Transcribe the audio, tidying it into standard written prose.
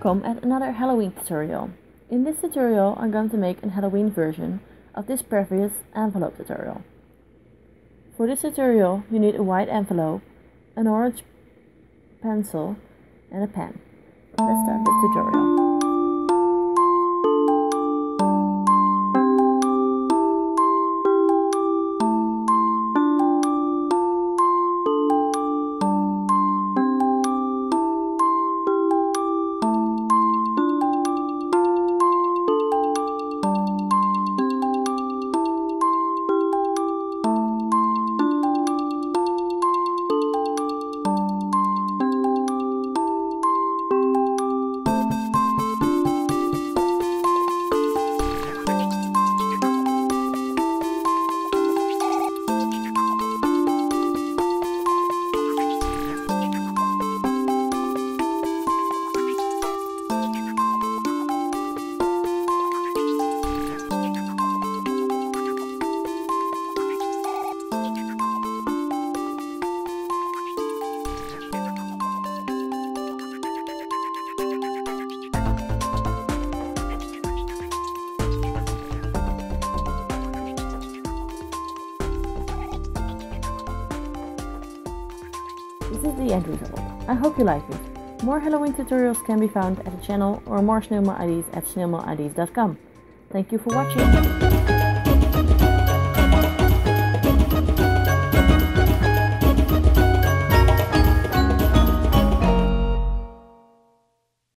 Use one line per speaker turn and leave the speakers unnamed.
Welcome at another Halloween tutorial. In this tutorial I'm going to make a Halloween version of this previous envelope tutorial. For this tutorial you need a white envelope, an orange pencil and a pen. Let's start this tutorial. This is the end result. I hope you like it. More Halloween tutorials can be found at the channel or more Snail IDs at snailmailids.com. Thank you for watching.